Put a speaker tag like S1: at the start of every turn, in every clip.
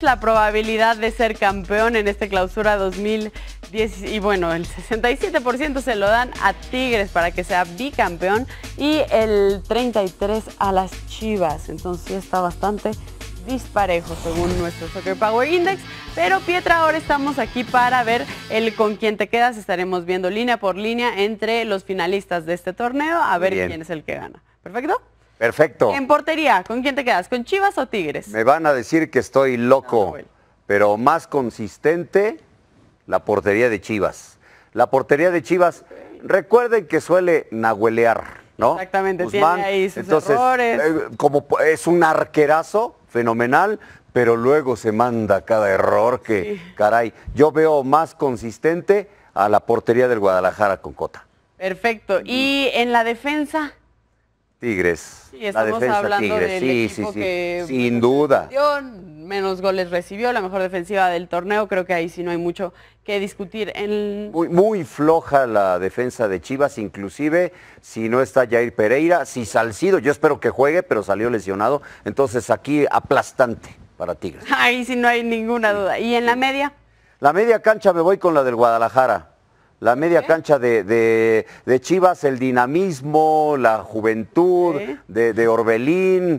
S1: la probabilidad de ser campeón en este clausura 2010 y bueno, el 67% se lo dan a Tigres para que sea bicampeón y el 33% a las Chivas, entonces sí está bastante disparejo según nuestro Soccer Power Index. Pero Pietra, ahora estamos aquí para ver el con quién te quedas. Estaremos viendo línea por línea entre los finalistas de este torneo a ver quién es el que gana. ¿Perfecto?
S2: Perfecto.
S1: En portería, ¿con quién te quedas? ¿Con Chivas o Tigres?
S2: Me van a decir que estoy loco, pero más consistente la portería de Chivas. La portería de Chivas, recuerden que suele nahuelear, ¿no?
S1: Exactamente,
S2: Guzmán,
S1: tiene ahí sus
S2: entonces,
S1: errores.
S2: como es un arquerazo fenomenal, pero luego se manda cada error que, caray, yo veo más consistente a la portería del Guadalajara con Cota.
S1: Perfecto. ¿Y en la defensa?
S2: Tigres.
S1: Sí, estamos
S2: defensa
S1: hablando
S2: Tigres.
S1: del equipo que
S2: sin duda.
S1: Menos goles recibió, la mejor defensiva del torneo, creo que ahí sí no hay mucho que discutir.
S2: Muy floja la defensa de Chivas, inclusive si no está Jair Pereira, si Salcido, yo espero que juegue, pero salió lesionado, entonces aquí aplastante para Tigres.
S1: Ahí sí no hay ninguna duda. ¿Y en la media?
S2: La media cancha me voy con la del Guadalajara. La media cancha de Chivas, el dinamismo, la juventud de Orbelín,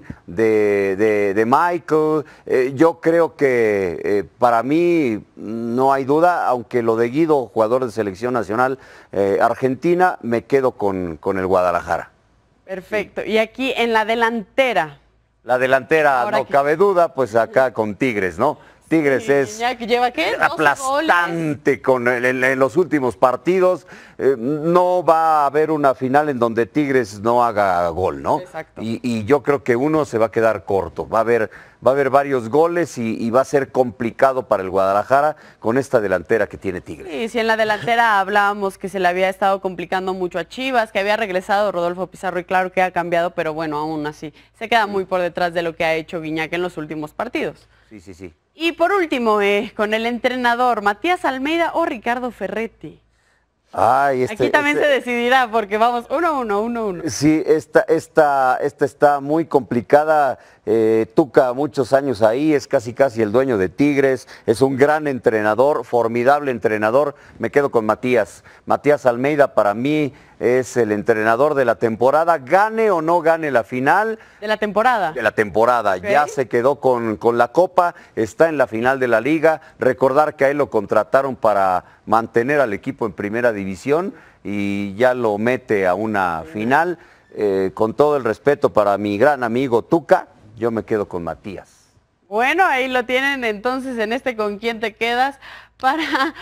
S2: de Michael. Yo creo que para mí no hay duda, aunque lo de Guido, jugador de selección nacional argentina, me quedo con el Guadalajara.
S1: Perfecto. Y aquí en la delantera.
S2: La delantera, no cabe duda, pues acá con Tigres, ¿no? Tigres es
S1: ¿lleva qué?
S2: aplastante en los últimos partidos. No va a haber una final en donde Tigres no haga gol, ¿no?
S1: Exacto.
S2: Y yo creo que uno se va a quedar corto. Va a haber varios goles y va a ser complicado para el Guadalajara con esta delantera que tiene Tigres.
S1: Sí, si en la delantera hablábamos que se le había estado complicando mucho a Chivas, que había regresado Rodolfo Pizarro y claro que ha cambiado, pero bueno, aún así se queda muy por detrás de lo que ha hecho Guiñac en los últimos partidos.
S2: Sí.
S1: Y por último, con el entrenador, Matías Almeida o Ricardo Ferretti. Aquí también se decidirá porque vamos 1-1.
S2: Sí, esta está muy complicada. Tuca muchos años ahí, es casi el dueño de Tigres, es un gran entrenador, formidable entrenador. Me quedo con Matías. Matías Almeida para mí es el entrenador de la temporada, gane o no gane la final.
S1: ¿De la temporada?
S2: De la temporada, ya se quedó con la Copa, está en la final de la Liga. Recordar que a él lo contrataron para mantener al equipo en primera división y ya lo mete a una final. Con todo el respeto para mi gran amigo Tuca, yo me quedo con Matías.
S1: Bueno, ahí lo tienen entonces en ¿con quién te quedas? Para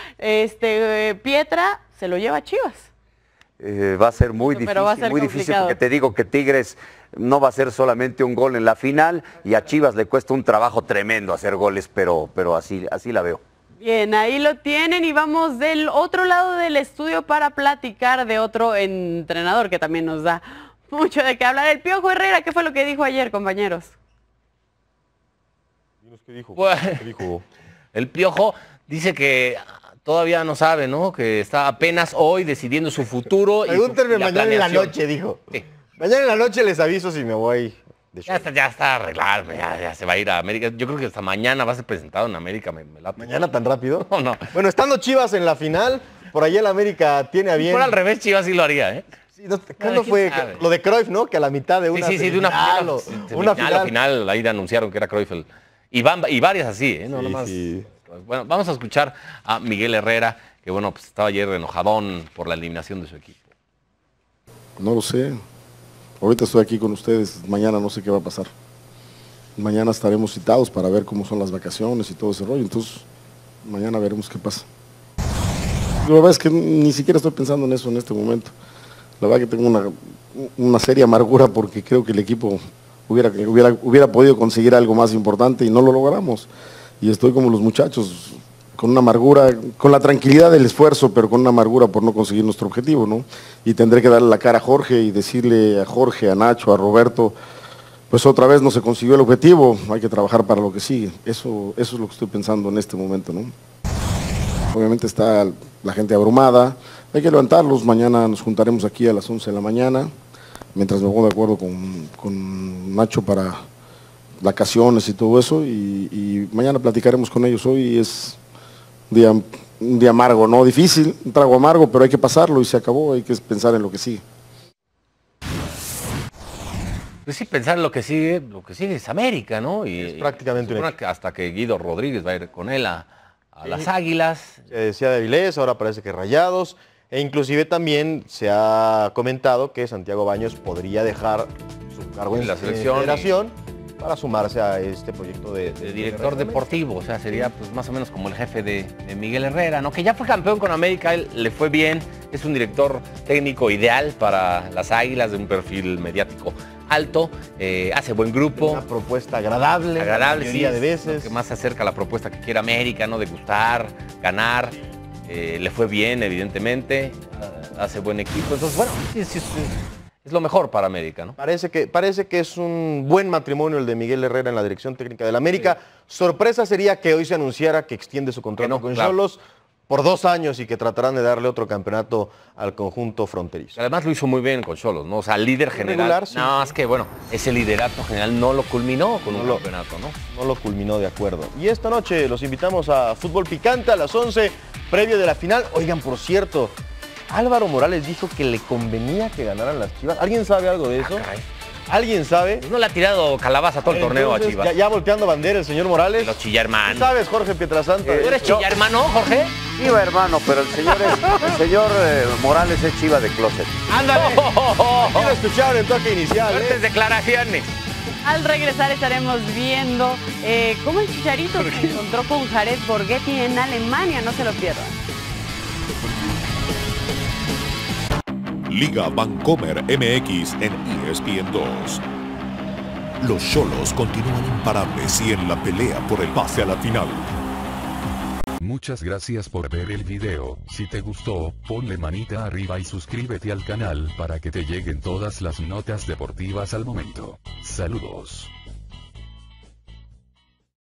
S1: Pietra, se lo lleva a Chivas.
S2: Va a ser muy difícil porque te digo que Tigres no va a ser solamente un gol en la final y a Chivas le cuesta un trabajo tremendo hacer goles, pero así la veo.
S1: Bien, ahí lo tienen y vamos del otro lado del estudio para platicar de otro entrenador que también nos da mucho de qué hablar. El Piojo Herrera, ¿qué fue lo que dijo ayer, compañeros?
S3: ¿Qué dijo?
S4: Bueno,
S3: ¿Qué dijo?
S4: El Piojo dice que todavía no sabe, ¿no? Que está apenas hoy decidiendo su futuro.
S3: Pregúntenme mañana en la noche, dijo.
S4: Sí.
S3: Mañana en la noche les aviso si me voy de show.
S4: Ya está arreglado, ya se va a ir a América. Yo creo que hasta mañana va a ser presentado en América. Me late.
S3: ¿Mañana tan rápido?
S4: No.
S3: Bueno, estando Chivas en la final, por ahí el América tiene a bien.
S4: Si fuera al revés, Chivas sí lo haría, ¿eh?
S3: Sí, ¿cuándo fue? Lo de Cruyff, ¿no? Que a la mitad de una
S4: de una final, ahí anunciaron que era Cruyff. Y varias así, ¿eh? No, nomás.
S3: Sí.
S4: Bueno, vamos a escuchar a Miguel Herrera, que bueno, pues estaba ayer enojadón por la eliminación de su equipo.
S5: No lo sé. Ahorita estoy aquí con ustedes, mañana no sé qué va a pasar. Mañana estaremos citados para ver cómo son las vacaciones y todo ese rollo, entonces mañana veremos qué pasa. La verdad es que ni siquiera estoy pensando en eso en este momento. La verdad que tengo una seria amargura porque creo que el equipo hubiera podido conseguir algo más importante y no lo logramos. Y estoy como los muchachos, con una amargura, con la tranquilidad del esfuerzo, pero con una amargura por no conseguir nuestro objetivo, ¿no? Y tendré que darle la cara a Jorge y decirle a Jorge, a Nacho, a Roberto, pues otra vez no se consiguió el objetivo, hay que trabajar para lo que sigue. Eso es lo que estoy pensando en este momento, ¿no? Obviamente está la gente abrumada, hay que levantarlos, mañana nos juntaremos aquí a las 11 de la mañana, mientras me pongo de acuerdo con Nacho para vacaciones y todo eso, y mañana platicaremos con ellos. Hoy es un día amargo, ¿no? Difícil, un trago amargo, pero hay que pasarlo y se acabó, hay que pensar en lo que sigue.
S4: Pues sí, pensar en lo que sigue es América, ¿no? Y
S3: es prácticamente un
S4: que hasta que Guido Rodríguez va a ir con él a las Águilas.
S3: Se decía de Avilés, ahora parece que Rayados, e inclusive también se ha comentado que Santiago Baños podría dejar su cargo en la federación para sumarse a este proyecto de
S4: director deportivo, o sea, sería pues más o menos como el jefe de Miguel Herrera, ¿no? Que ya fue campeón con América, él le fue bien, es un director técnico ideal para las Águilas, de un perfil mediático alto, hace buen grupo.
S3: Una propuesta agradable
S4: sí,
S3: de veces.
S4: Que más se acerca a la propuesta que quiere América, ¿no? De gustar, ganar, le fue bien, evidentemente, hace buen equipo, entonces bueno, sí, es lo mejor para América, ¿no?
S3: Parece que es un buen matrimonio el de Miguel Herrera en la dirección técnica del América. Sí. Sorpresa sería que hoy se anunciara que extiende su contrato con Xolos por 2 años y que tratarán de darle otro campeonato al conjunto fronterizo.
S4: Además lo hizo muy bien con Xolos, ¿no? O sea, líder general.
S3: Regular, sí.
S4: No, es que bueno, ese liderato general no lo culminó con un campeonato, ¿no?
S3: No lo culminó, de acuerdo. Y esta noche los invitamos a Fútbol Picante a las 11, previo de la final. Oigan, por cierto, Álvaro Morales dijo que le convenía que ganaran las Chivas. ¿Alguien sabe algo de eso? ¿Alguien sabe?
S4: No le ha tirado calabaza todo el torneo a Chivas.
S3: Ya volteando bandera el señor Morales.
S4: Los chilla hermano.
S3: ¿Qué sabes, Jorge Pietrasanta?
S4: ¿Tú eres chilla hermano, Jorge?
S2: Iba hermano, pero el señor Morales es Chiva de closet.
S3: ¡Ándale! Quiero escuchar el toque inicial.
S4: Fuertes declaraciones.
S1: Al regresar estaremos viendo cómo el Chicharito se encontró con Jared Borghetti en Alemania. No se lo pierdan.
S6: Liga Vancomer MX en ESPN 2. Los Xolos continúan imparables y en la pelea por el pase a la final.
S7: Muchas gracias por ver el video. Si te gustó, ponle manita arriba y suscríbete al canal para que te lleguen todas las notas deportivas al momento. Saludos.